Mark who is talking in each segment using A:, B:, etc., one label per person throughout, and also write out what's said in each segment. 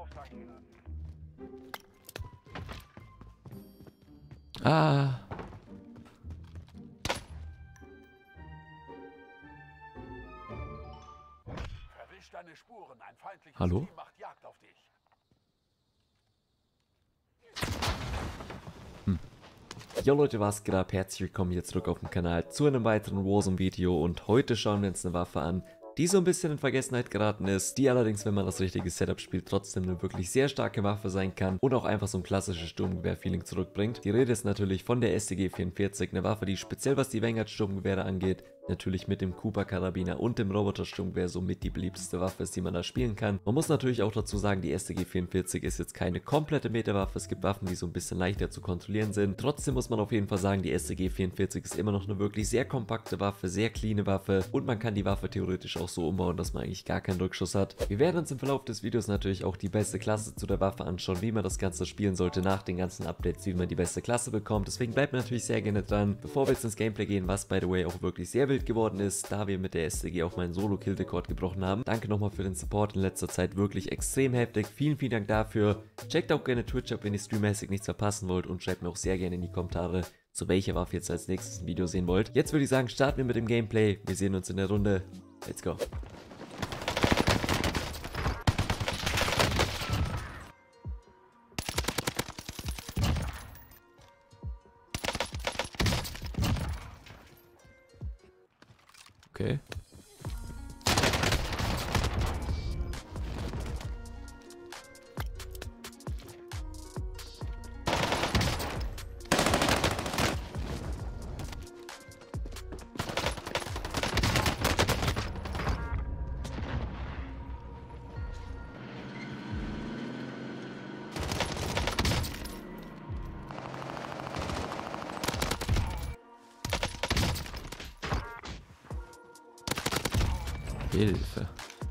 A: Ah.
B: Verwisch deine Spuren. Ein feindliches
A: Hallo?
B: Team macht Jagd auf dich.
A: Jo Leute, was geht ab? Herzlich willkommen hier zurück auf dem Kanal zu einem weiteren Warzone-Video und heute schauen wir uns eine Waffe an, die so ein bisschen in Vergessenheit geraten ist, die allerdings, wenn man das richtige Setup spielt, trotzdem eine wirklich sehr starke Waffe sein kann und auch einfach so ein klassisches Sturmgewehr-Feeling zurückbringt. Die Rede ist natürlich von der StG-44, eine Waffe, die speziell was die Vanguard-Sturmgewehre angeht, natürlich mit dem Cooper-Karabiner und dem Roboter-Sturmgewehr somit die beliebteste Waffe ist, die man da spielen kann. Man muss natürlich auch dazu sagen, die StG-44 ist jetzt keine komplette Meterwaffe, es gibt Waffen, die so ein bisschen leichter zu kontrollieren sind. Trotzdem muss man auf jeden Fall sagen, die StG-44 ist immer noch eine wirklich sehr kompakte Waffe, sehr cleane Waffe und man kann die Waffe theoretisch auch so umbauen, dass man eigentlich gar keinen Rückschuss hat. Wir werden uns im Verlauf des Videos natürlich auch die beste Klasse zu der Waffe anschauen, wie man das Ganze spielen sollte nach den ganzen Updates, wie man die beste Klasse bekommt. Deswegen bleibt mir natürlich sehr gerne dran. Bevor wir jetzt ins Gameplay gehen, was by the way auch wirklich sehr wild geworden ist, da wir mit der StG auch meinen Solo-Kill-Rekord gebrochen haben. Danke nochmal für den Support in letzter Zeit, wirklich extrem heftig. Vielen, vielen Dank dafür. Checkt auch gerne Twitch ab, wenn ihr streammäßig nichts verpassen wollt und schreibt mir auch sehr gerne in die Kommentare, zu welcher Waffe ihr jetzt als nächstes ein Video sehen wollt. Jetzt würde ich sagen, starten wir mit dem Gameplay. Wir sehen uns in der Runde. Let's go. Okay. Hilfe.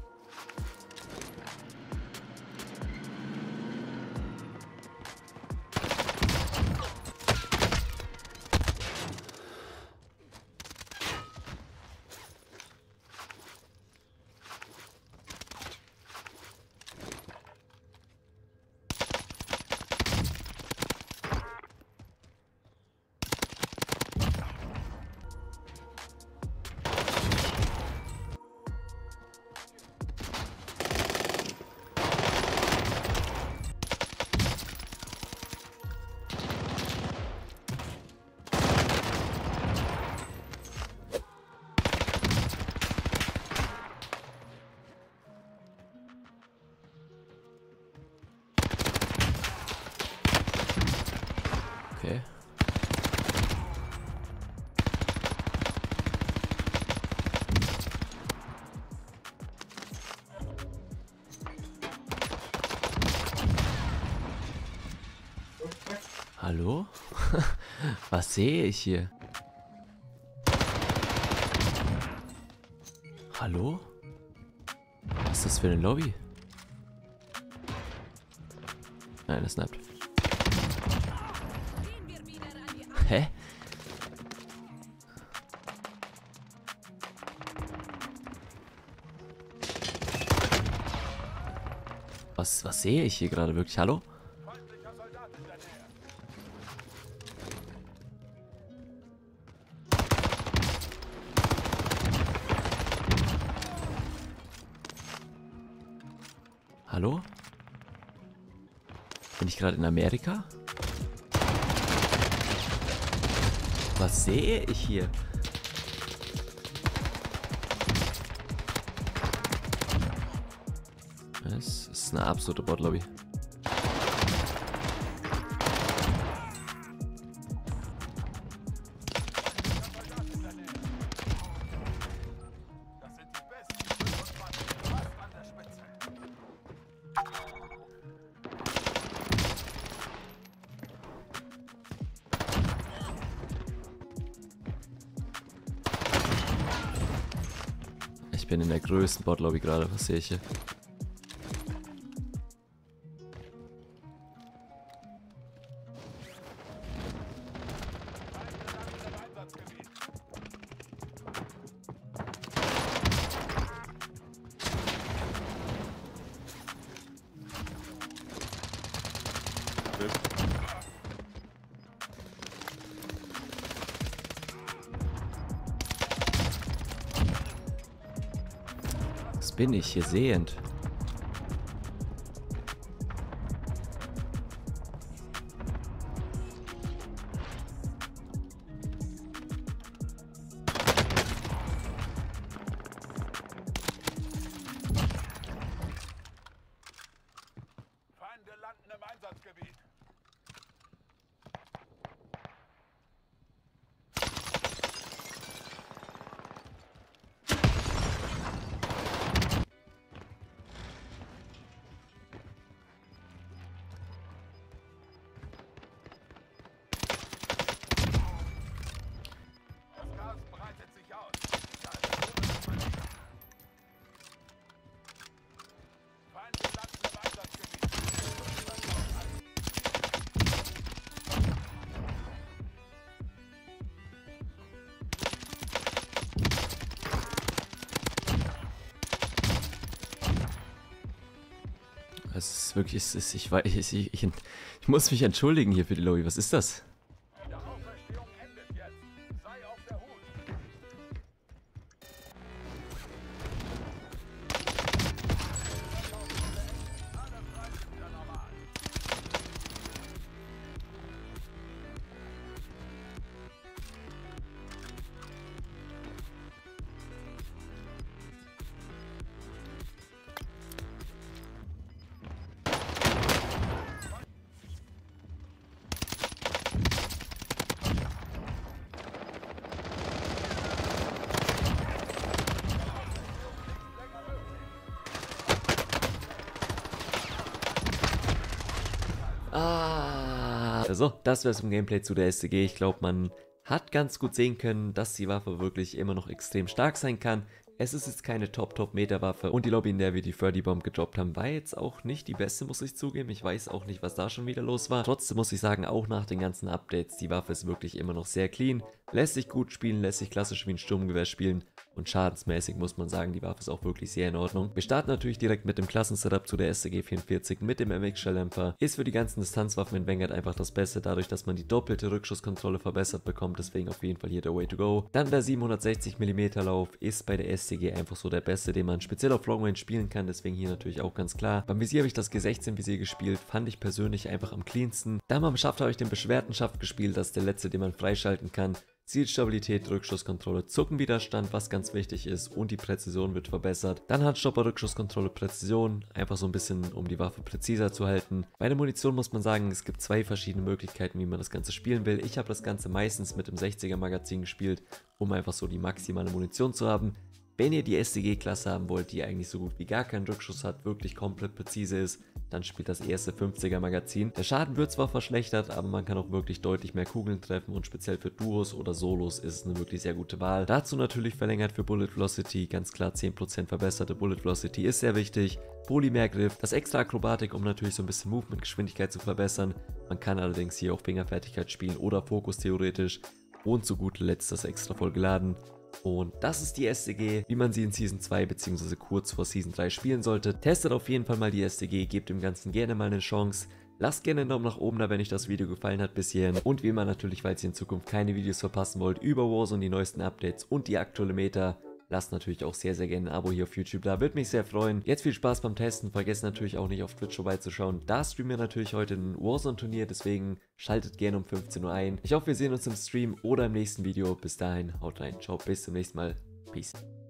A: Okay. Hallo? Was sehe ich hier? Hallo? Was ist das für eine Lobby? Nein, das snappt. Hä? Was sehe ich hier gerade wirklich? Hallo?
B: Feindlicher Soldat in der Nähe.
A: Hallo? Bin ich gerade in Amerika? Was sehe ich hier? Es ist eine absolute Botlobby.
B: Das sind die besten 25, fast an der Spitze.
A: Ich bin in der größten Botlobby gerade. Was sehe ich hier? bin ich hier sehend?
B: Feinde landen im Einsatzgebiet. Das Gas breitet sich aus. Da ist Feinde landen im Einsatzgebiet.
A: Es ist wirklich, ich weiß, ich muss mich entschuldigen hier für die Lobby. Was ist das?
B: Die Auferstehung endet jetzt. Sei auf der Hut. Alle Preise wieder normal.
A: Also, das wäre es im Gameplay zu der STG. Ich glaube, man hat ganz gut sehen können, dass die Waffe wirklich immer noch extrem stark sein kann. Es ist jetzt keine Top-Meta-Waffe und die Lobby, in der wir die Ferdy Bomb gedroppt haben, war jetzt auch nicht die beste, muss ich zugeben. Ich weiß auch nicht, was da schon wieder los war. Trotzdem muss ich sagen, auch nach den ganzen Updates, die Waffe ist wirklich immer noch sehr clean. Lässt sich gut spielen, lässt sich klassisch wie ein Sturmgewehr spielen und schadensmäßig muss man sagen, die Waffe ist auch wirklich sehr in Ordnung. Wir starten natürlich direkt mit dem Klassensetup zu der STG 44 mit dem MX-Schalldämpfer. Ist für die ganzen Distanzwaffen in Vanguard einfach das Beste, dadurch, dass man die doppelte Rückschusskontrolle verbessert bekommt, deswegen auf jeden Fall hier der Way to go. Dann der 760 mm Lauf ist bei der STG einfach so der beste, den man speziell auf Long Range spielen kann, deswegen hier natürlich auch ganz klar. Beim Visier habe ich das G16 Visier gespielt, fand ich persönlich einfach am cleansten. Dann beim Schaft habe ich den beschwerten Schaft gespielt, das ist der letzte, den man freischalten kann. Zielstabilität, Rückschusskontrolle, Zuckenwiderstand, was ganz wichtig ist und die Präzision wird verbessert. Dann Handstopper, Rückschusskontrolle, Präzision, einfach so ein bisschen, um die Waffe präziser zu halten. Bei der Munition muss man sagen, es gibt zwei verschiedene Möglichkeiten, wie man das Ganze spielen will. Ich habe das Ganze meistens mit dem 60er Magazin gespielt, um einfach so die maximale Munition zu haben. Wenn ihr die STG-Klasse haben wollt, die eigentlich so gut wie gar keinen Rückschuss hat, wirklich komplett präzise ist, dann spielt das erste 50er Magazin. Der Schaden wird zwar verschlechtert, aber man kann auch wirklich deutlich mehr Kugeln treffen und speziell für Duos oder Solos ist es eine wirklich sehr gute Wahl. Dazu natürlich verlängert für Bullet Velocity, ganz klar 10% verbesserte Bullet Velocity ist sehr wichtig. Polymergriff, das extra Akrobatik, um natürlich so ein bisschen Movement-Geschwindigkeit zu verbessern. Man kann allerdings hier auch Fingerfertigkeit spielen oder Fokus theoretisch. Und zu guter Letzt das extra voll geladen. Und das ist die STG, wie man sie in Season 2 bzw. kurz vor Season 3 spielen sollte. Testet auf jeden Fall mal die STG, gebt dem Ganzen gerne mal eine Chance. Lasst gerne einen Daumen nach oben da, wenn euch das Video gefallen hat bis hierhin. Und wie immer natürlich, falls ihr in Zukunft keine Videos verpassen wollt über Warzone, die neuesten Updates und die aktuelle Meta. Lasst natürlich auch sehr, sehr gerne ein Abo hier auf YouTube da, würde mich sehr freuen. Jetzt viel Spaß beim Testen, vergesst natürlich auch nicht auf Twitch vorbeizuschauen. Da streamen wir natürlich heute ein Warzone-Turnier, deswegen schaltet gerne um 15 Uhr ein. Ich hoffe, wir sehen uns im Stream oder im nächsten Video. Bis dahin, haut rein, ciao, bis zum nächsten Mal, peace.